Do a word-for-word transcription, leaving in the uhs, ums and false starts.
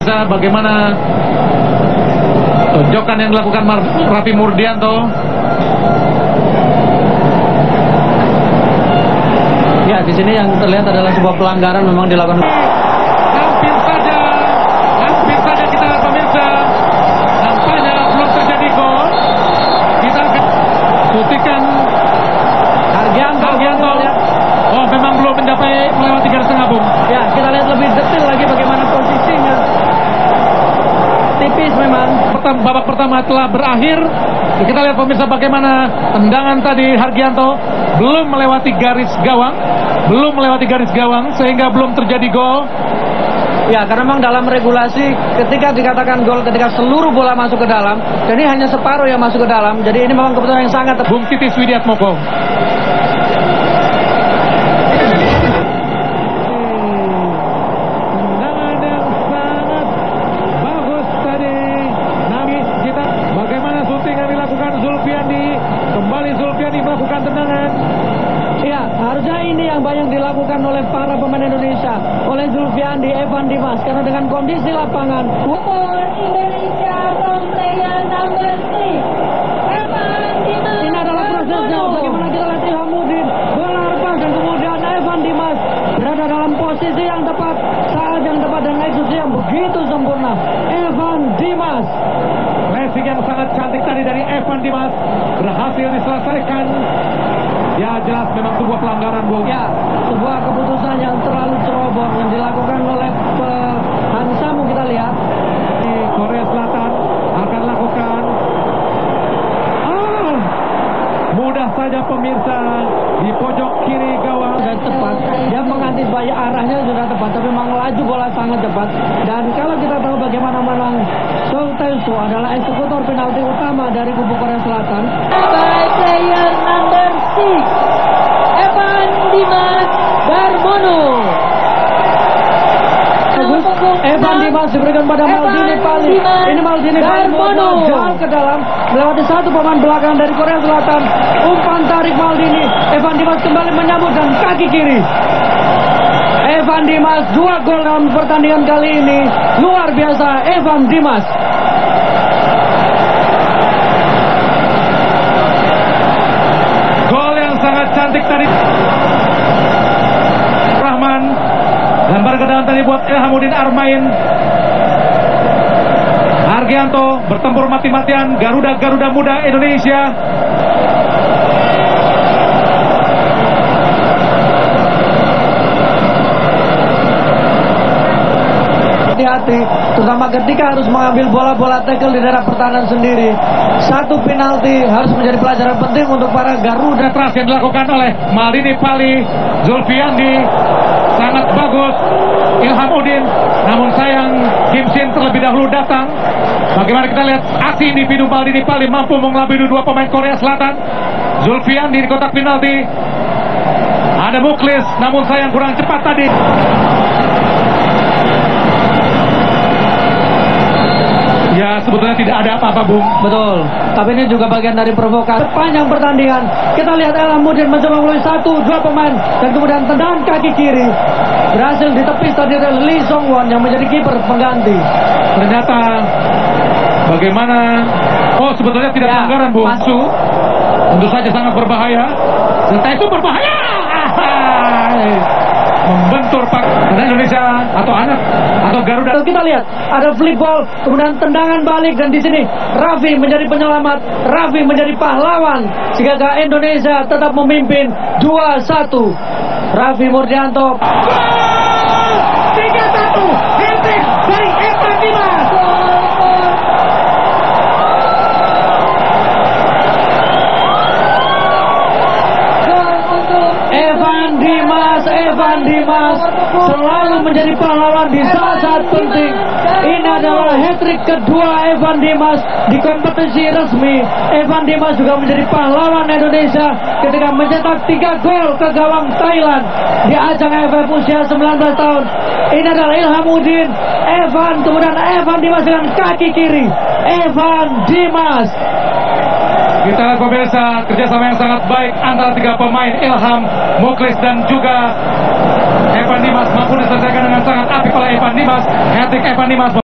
Bagaimana tonjokan yang dilakukan Raffi Murdianto? Ya, di sini yang terlihat adalah sebuah pelanggaran memang dilakukan. Hampir saja, hampir saja kita pemirsa, nampaknya belum terjadi gol. Kita akan putihkan Hargianto. Hargianto. Oh, memang belum mencapai melewati garis tengah, Bung. Ya, kita lihat lebih detail lagi bagaimana posisinya. Tipis memang. Pertama, babak pertama telah berakhir. Kita lihat pemirsa bagaimana tendangan tadi Hargianto belum melewati garis gawang, belum melewati garis gawang sehingga belum terjadi gol. Ya, karena memang dalam regulasi ketika dikatakan gol ketika seluruh bola masuk ke dalam, dan ini hanya separuh yang masuk ke dalam. Jadi ini memang keputusan yang sangat. Bung Titis Widiatmoko. Harusnya ini yang banyak dilakukan oleh para pemain Indonesia, oleh Zulfiandi, Evan Dimas, karena dengan kondisi lapangan. For Indonesia from player number three, Evan Dimas. Ini adalah prosesnya. Bagaimana kita lihat Ilhamuddin bola lepas dan kemudian Evan Dimas berada dalam posisi yang tepat, saat yang tepat dan eksekusi yang begitu sempurna. Evan Dimas. Racing yang sangat cantik tadi dari Evan Dimas berhasil diselesaikan. Ya, jelas memang sebuah pelanggaran, Bung. Ya, sebuah keputusan yang terlalu ceroboh yang dilakukan oleh Hansamu. Kita lihat di Korea Selatan akan lakukan. Ah, mudah saja pemirsa di pojok kiri gawang. Sudah tepat, dia mengantisipasi arahnya sudah tepat, tapi memang laju bola sangat cepat. Dan kalau kita tahu bagaimana Manang Solteiso adalah eksekutor penalti utama dari kubu Korea Selatan. By player number six, Evan Dimas Darmono. Evan Dimas diberikan pada Maldini Pali. Ini Maldini Pali jauh ke dalam, melewati satu pemain belakang dari Korea Selatan. Umpan tarik Maldini. Evan Dimas kembali menyambut dan kaki kiri. Evan Dimas dua gol dalam pertandingan kali ini. Luar biasa Evan Dimas. Gol yang sangat cantik tadi Rahman. Dan bergedangan tadi buat Ilhamuddin Armain. Hargianto bertempur mati-matian. Garuda-Garuda muda Indonesia. Hati-hati, terutama ketika harus mengambil bola-bola tackle di daerah pertahanan sendiri. Satu penalti harus menjadi pelajaran penting untuk para Garuda. Keras yang dilakukan oleh Maldini Pali, Zulfiandi sangat bagus. Ilhamuddin, namun sayang Kim Shin terlebih dahulu datang. Bagaimana kita lihat aksi individu Maldini Pali mampu mengelabui dua pemain Korea Selatan. Zulfiandi di kotak penalti. Ada Muklis, namun sayang kurang cepat tadi. Ya, sebetulnya tidak ada apa-apa, Bung. Betul, tapi ini juga bagian dari provokasi. Sepanjang pertandingan, kita lihat Ilhamuddin mencoba melalui satu, dua pemain, dan kemudian tendangan kaki kiri berhasil ditepis tadi oleh Lee Song Won yang menjadi kiper pengganti. Ternyata bagaimana? Oh, sebetulnya tidak Ya, pelanggaran, Bung. masuk. Tentu saja sangat berbahaya. Serta itu berbahaya. Membentur Pak Indonesia atau anak atau Garuda. Kita lihat ada flip ball, kemudian tendangan balik, dan di sini Raffi menjadi penyelamat, Raffi menjadi pahlawan sehingga Indonesia tetap memimpin dua satu. Raffi Murdianto. tiga satu. Hat-trick dari Evan Dimas. Evan Dimas, Evan Dimas selalu menjadi pahlawan di saat-saat penting. Ini adalah hat-trick kedua Evan Dimas di kompetisi resmi. Evan Dimas juga menjadi pahlawan Indonesia ketika mencetak tiga gol ke gawang Thailand di ajang A F F usia sembilan belas tahun. Ini adalah Ilhamuddin, Evan, kemudian Evan Dimas dengan kaki kiri. Evan Dimas. Kita lihat pemirsa, kerjasama yang sangat baik antara tiga pemain, Ilham, Muklis dan juga Evan Dimas mampu diselesaikan dengan sangat apik oleh Evan Dimas. Hat-trick Evan Dimas.